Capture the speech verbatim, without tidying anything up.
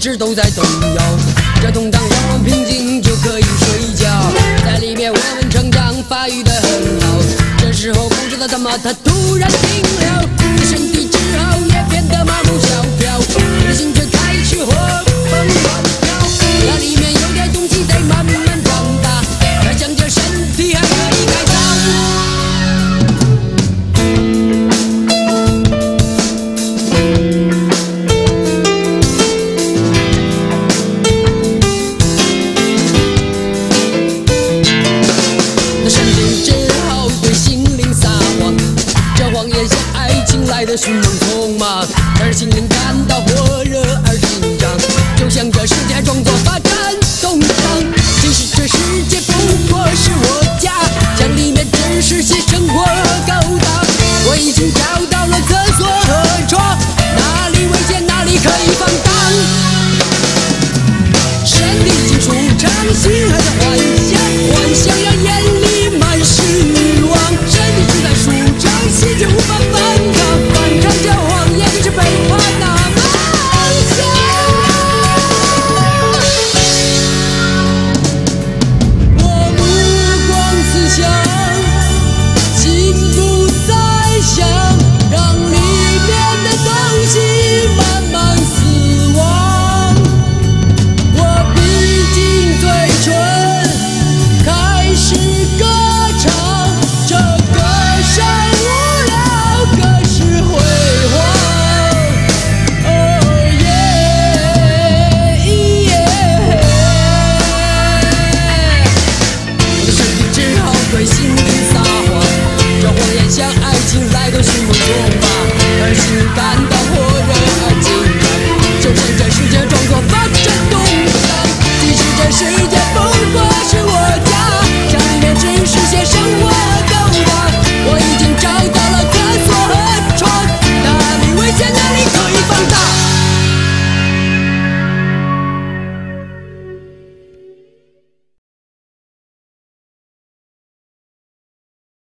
直都在动摇。这通常让我平静就可以睡觉，在里面我们成长发育得很好。这时候不知道怎么它突然停了，你的身体只好也变得麻木萧条，你的心却开始活。